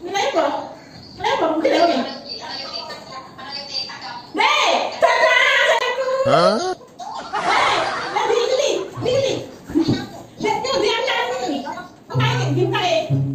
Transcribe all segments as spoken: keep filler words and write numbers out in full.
Kenapa? Kenapa? Mungkin lagi. Hei, tata, sayangku. Hah? Hei, lagi ini, ini. Lihat tuh dia kan. Apa ini gimana?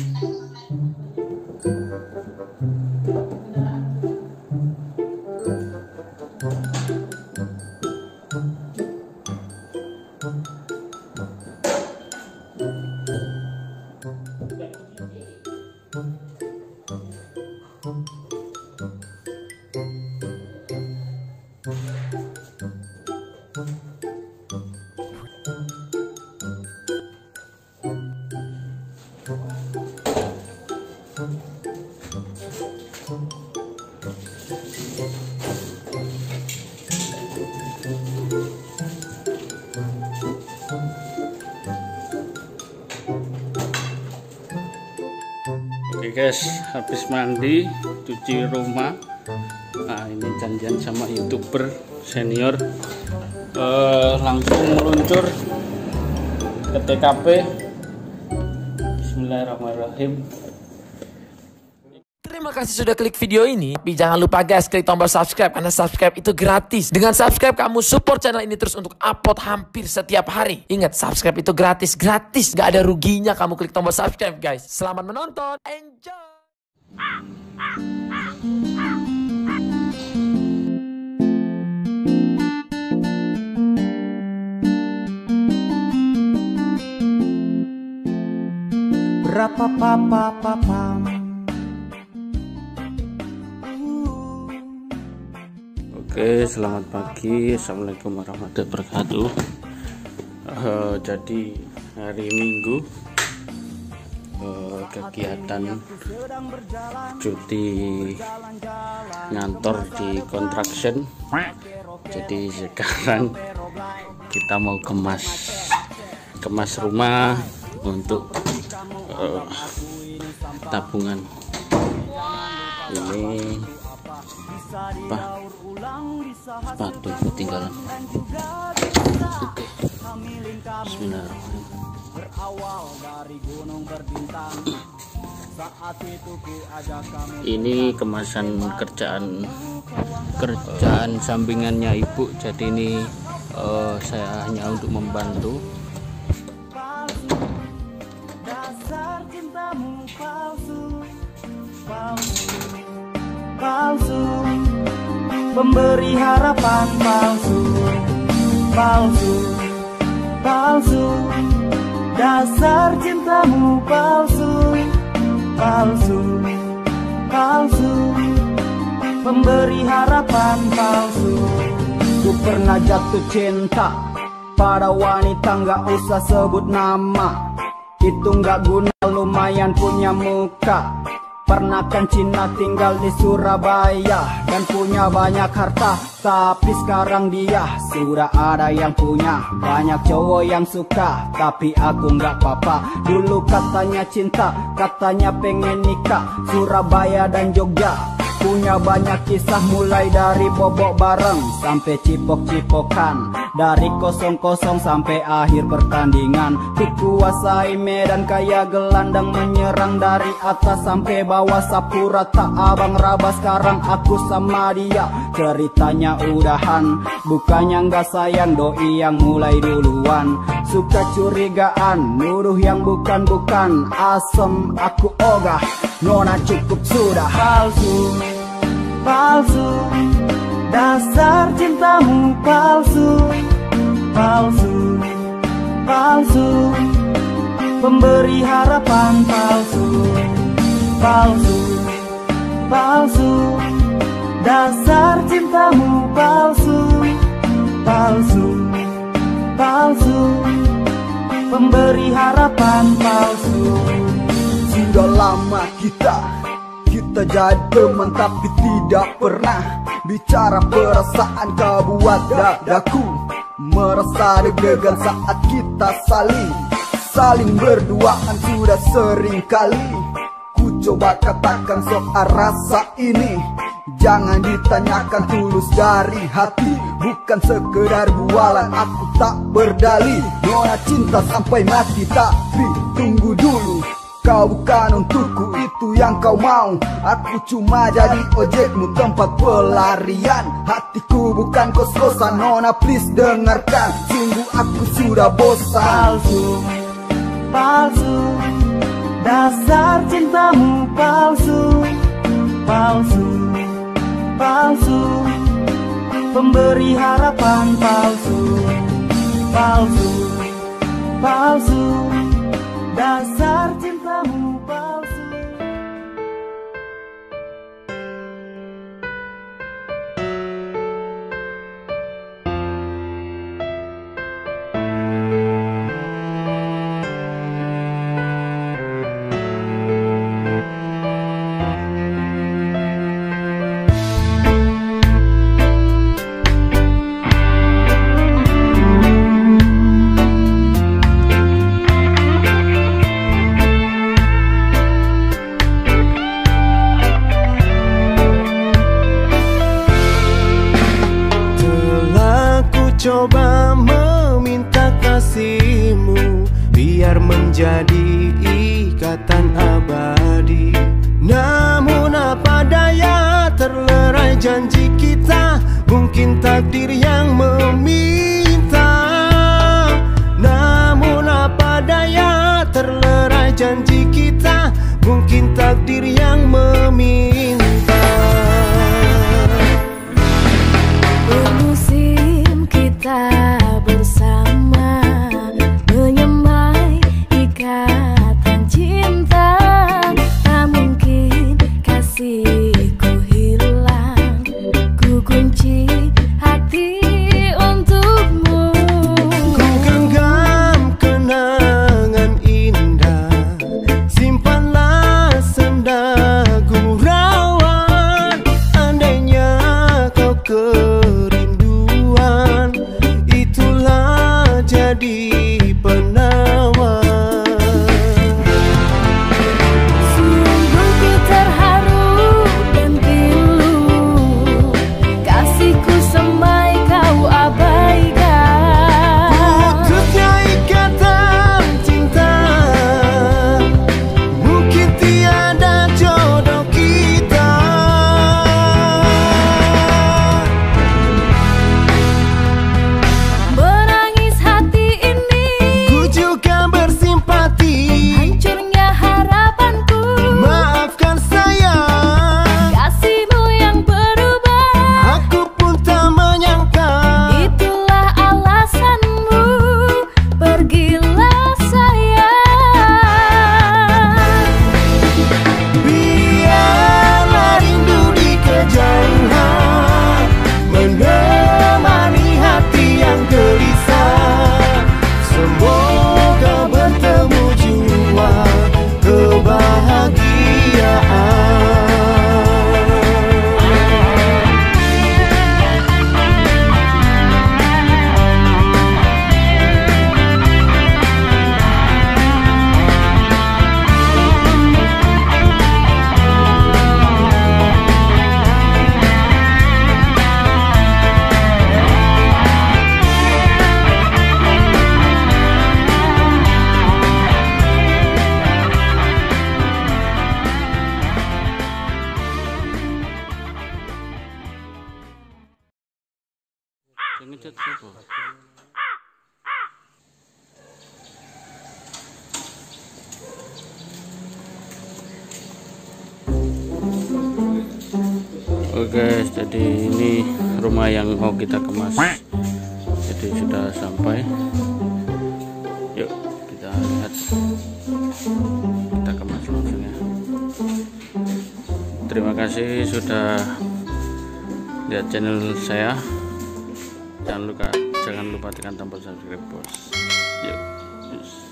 Oke guys, habis mandi, cuci rumah. Nah ini janjian sama youtuber senior, eh, langsung meluncur ke T K P. Bismillahirrahmanirrahim. Terima kasih sudah klik video ini. Tapi jangan lupa guys, klik tombol subscribe karena subscribe itu gratis. Dengan subscribe kamu support channel ini terus untuk upload hampir setiap hari. Ingat, subscribe itu gratis, gratis, gak ada ruginya kamu klik tombol subscribe guys. Selamat menonton, enjoy. Berapa papa papa. Oke, selamat pagi. Assalamualaikum warahmatullahi wabarakatuh. Uh, jadi hari Minggu, uh, kegiatan cuti ngantor di construction. Jadi sekarang kita mau kemas kemas rumah untuk uh, tabungan. Ini apa? Sepatu ketinggalan. Oke. Bismillahirrahmanirrahim. Ini kemasan kerjaan kerjaan sampingannya ibu. Jadi ini uh, saya hanya untuk membantu. Dasar cintamu palsu, palsu, palsu. Pemberi harapan palsu, palsu, palsu. Dasar cintamu palsu, palsu, palsu. Pemberi harapan palsu. Ku pernah jatuh cinta pada wanita, nggak usah sebut nama. Itu nggak guna, lumayan punya muka. Pernah kan Cina tinggal di Surabaya dan punya banyak harta, tapi sekarang dia sudah ada yang punya. Banyak cowok yang suka, tapi aku nggak apa-apa. Dulu katanya cinta, katanya pengen nikah. Surabaya dan Jogja punya banyak kisah, mulai dari bobok bareng sampai cipok-cipokan, dari kosong-kosong sampai akhir pertandingan. Ku kuasai medan kayak gelandang, menyerang dari atas sampai bawah, sapu rata abang raba. Sekarang aku sama dia ceritanya udahan, bukannya nggak sayang, doi yang mulai duluan. Suka curigaan, nuduh yang bukan-bukan, asem aku ogah, nona cukup sudah. Palsu, palsu, dasar cintamu palsu, palsu, palsu. Pemberi harapan palsu, palsu, palsu. Dasar cintamu palsu, palsu, palsu. Pemberi harapan palsu. Sudah lama kita Kita jadi teman tapi tidak pernah bicara perasaan kau buat dadaku. Merasa deg-degan saat kita saling Saling berduaan sudah sering kali. Ku coba katakan soal rasa ini, jangan ditanyakan, tulus dari hati, bukan sekedar bualan. Aku tak berdalih, nona cinta sampai mati. Tapi tunggu dulu, Kau bukan untukku, itu yang kau mau. Aku cuma jadi ojekmu, tempat pelarian. Hatiku bukan kos-kosan, nona please dengarkan. Sungguh aku sudah bosan. Palsu, palsu, dasar cintamu palsu. Palsu, palsu, pemberi harapan palsu. Palsu, palsu, dasar cintamu palsu. Coba meminta kasihmu biar menjadi ikatan abadi. Namun apa daya, terlerai janji kita, mungkin takdir yang meminta. Namun apa daya, terlerai janji kita, mungkin takdir yang meminta. Kita bersama menyemai ikatan cinta. Tak mungkin kasihku hilang, ku kunci hati untukmu. Ku genggam kenangan indah, simpanlah senda ku rawat. Andainya kau kerinduan, itulah jadi penawar. Sungguh ku terharu dan pilu, kasihku semai kau abaikan. Putusnya ikatan cinta, mungkin tiada jodoh kita. Menangis hati ini, Ku juga bersimpati, hancurnya harapanku. maafkan sayang, Kasihmu yang berubah, aku pun tak menyangka. itulah alasanmu, pergilah sayang. Biarlah rindu di kejauhan menemani hati yang gelisah. Semoga bertemu jua kebahagiaan. Ngecat siapa? Oke guys, jadi ini rumah yang mau kita kemas. Jadi sudah sampai. Yuk kita lihat, kita kemas langsung ya. Terima kasih sudah lihat channel saya. Jangan lupa jangan lupa tekan tombol subscribe bos. Yuk. Yes.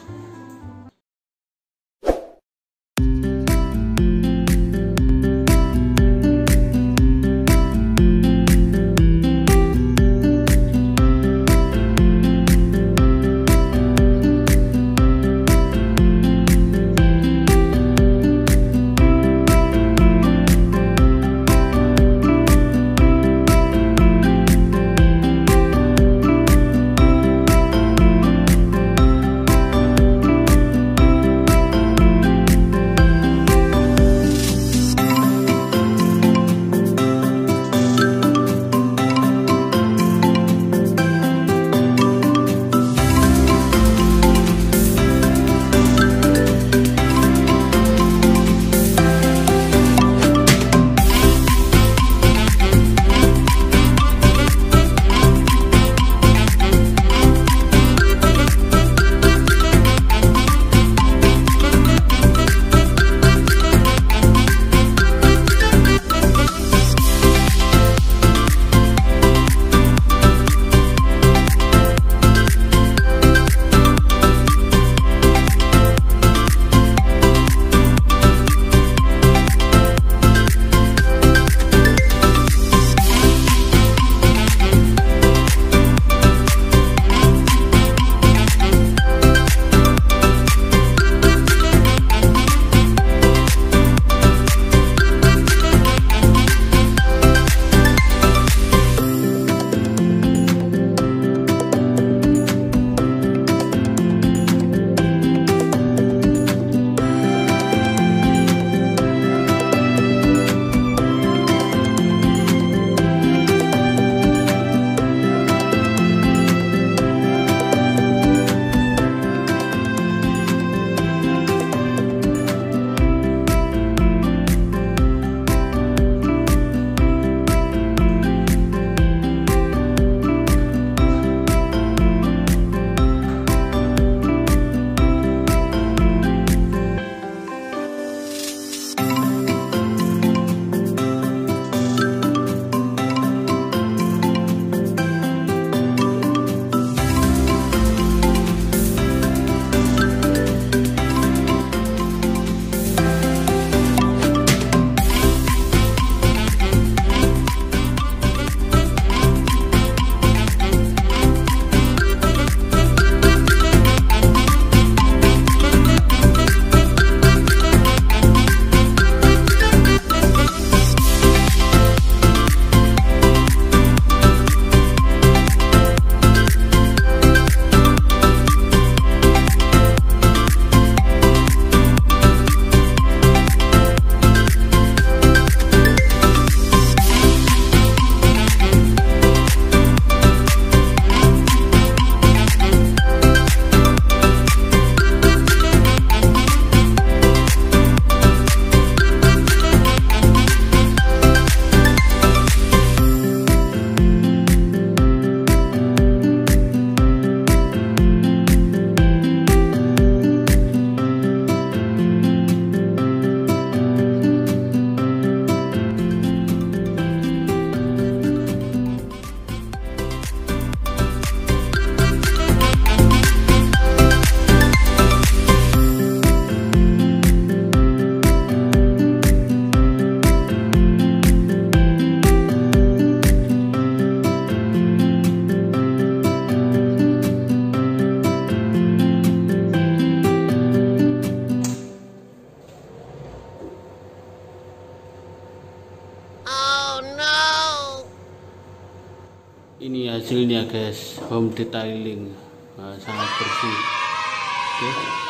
Ini hasilnya guys, home detailing, nah, sangat bersih. Oke.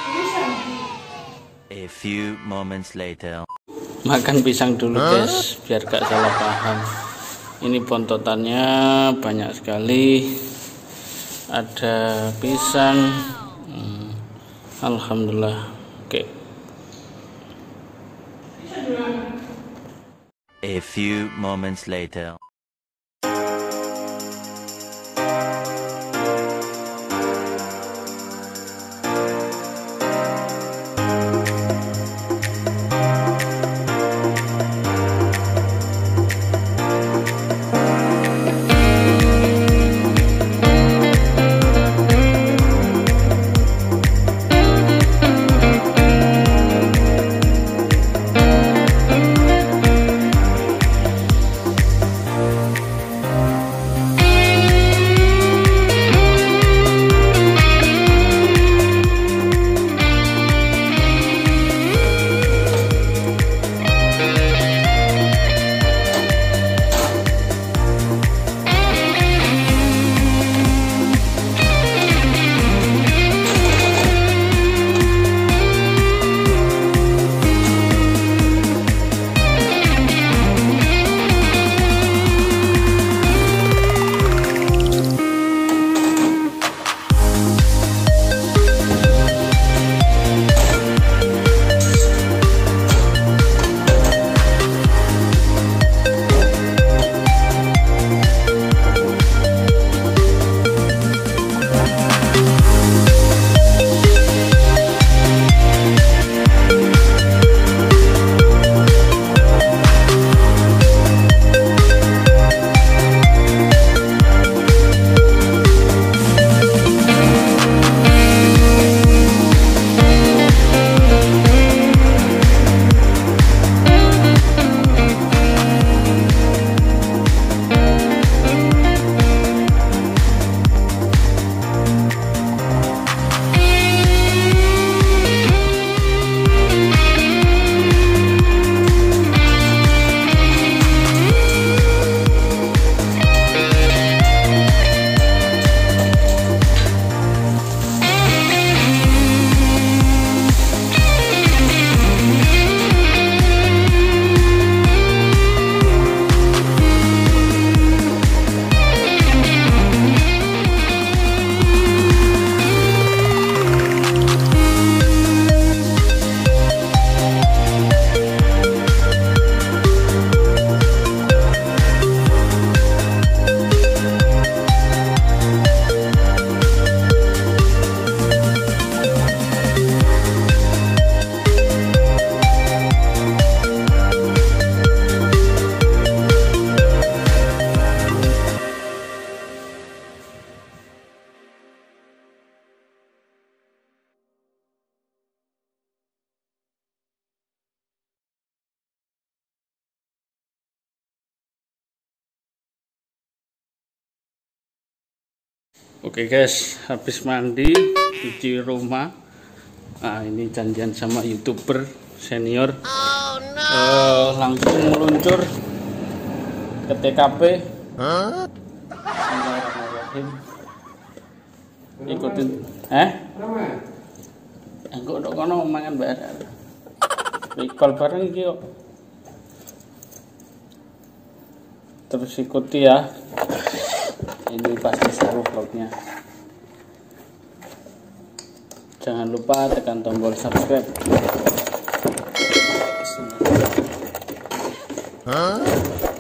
A few moments later. Makan pisang dulu guys, biar gak salah paham. Ini pontotannya banyak sekali. Ada pisang. Hmm, alhamdulillah. Oke. A few moments later. Oke guys, habis mandi, cuci rumah. Nah, ini janjian sama YouTuber senior. Oh, no. uh, langsung meluncur ke T K P. Huh? Ikutin. Eh? Engko ndok kono mangan bareng. Ikol bareng iki kok. Terus ikuti ya. Ini pasti seru vlognya. Jangan lupa tekan tombol subscribe. Huh?